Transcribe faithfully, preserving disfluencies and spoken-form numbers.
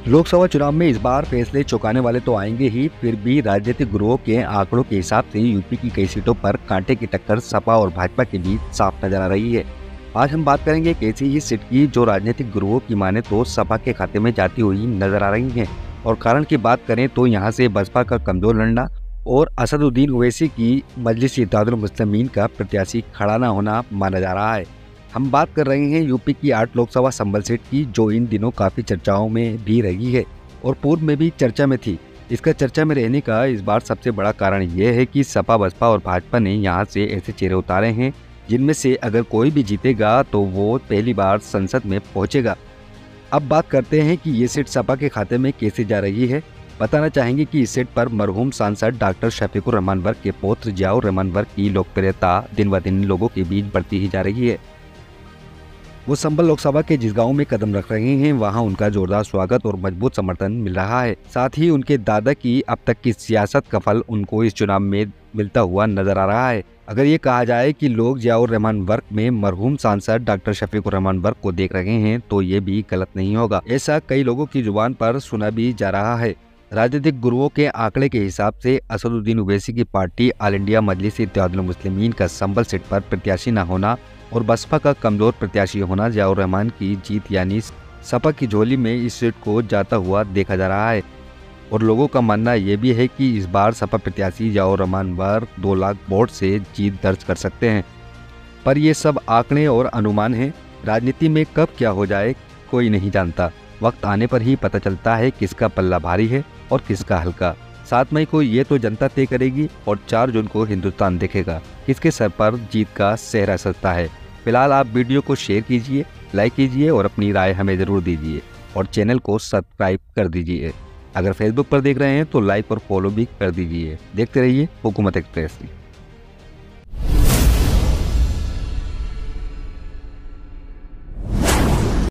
लोकसभा चुनाव में इस बार फैसले चौंकाने वाले तो आएंगे ही, फिर भी राजनीतिक गुरुओं के आंकड़ों के हिसाब से यूपी की कई सीटों पर कांटे की टक्कर सपा और भाजपा के बीच साफ नजर आ रही है। आज हम बात करेंगे एक ऐसी ही सीट की जो राजनीतिक गुरुओं की माने तो सपा के खाते में जाती हुई नजर आ रही है। और कारण की बात करें तो यहाँ से बसपा का कमजोर लड़ना और असदुद्दीन ओवैसी की मजलिस इत्तेहादुल मुस्लिमीन का प्रत्याशी खड़ा न होना माना जा रहा है। हम बात कर रहे हैं यूपी की आठ लोकसभा संभल सीट की, जो इन दिनों काफी चर्चाओं में भी रही है और पूर्व में भी चर्चा में थी। इसका चर्चा में रहने का इस बार सबसे बड़ा कारण यह है कि सपा, बसपा और भाजपा ने यहां से ऐसे चेहरे उतारे हैं जिनमें से अगर कोई भी जीतेगा तो वो पहली बार संसद में पहुंचेगा। अब बात करते हैं कि ये सीट सपा के खाते में कैसे जा रही है। बताना चाहेंगे कि इस सीट पर मरहूम सांसद डॉक्टर शफीकुर रहमान वर्क के पुत्र जियाउर रहमान वर्क की लोकप्रियता दिन ब दिन लोगों के बीच बढ़ती ही जा रही है। वो संभल लोकसभा के जिस गांव में कदम रख रहे हैं वहां उनका जोरदार स्वागत और मजबूत समर्थन मिल रहा है। साथ ही उनके दादा की अब तक की सियासत का फल उनको इस चुनाव में मिलता हुआ नजर आ रहा है। अगर ये कहा जाए कि लोग जियाउर रहमान वर्क में मरहूम सांसद डॉक्टर शफीकुर रहमान वर्क को देख रहे हैं तो ये भी गलत नहीं होगा। ऐसा कई लोगों की जुबान पर सुना भी जा रहा है। राजनीतिक गुरुओं के आंकड़े के हिसाब से असदुद्दीन ओवैसी की party All India Majlis Ittehadul Muslimeen का संभल सीट पर प्रत्याशी न होना और बसपा का कमजोर प्रत्याशी होना जियाउर रहमान की जीत यानी सपा की झोली में इस सीट को जाता हुआ देखा जा रहा है। और लोगों का मानना यह भी है कि इस बार सपा प्रत्याशी जियाउर रहमान वर्क दो लाख वोट से जीत दर्ज कर सकते हैं। पर ये सब आंकड़े और अनुमान हैं। राजनीति में कब क्या हो जाए कोई नहीं जानता। वक्त आने पर ही पता चलता है किसका पल्ला भारी है और किसका हल्का। सात मई को ये तो जनता तय करेगी और चार जून को हिंदुस्तान देखेगा किसके सर पर जीत का सेहरा सजता है। फिलहाल आप वीडियो को शेयर कीजिए, लाइक कीजिए और अपनी राय हमें जरूर दीजिए और चैनल को सब्सक्राइब कर दीजिए। अगर फेसबुक पर देख रहे हैं तो लाइक और फॉलो भी कर दीजिए। देखते रहिए हुकूमत एक्सप्रेस।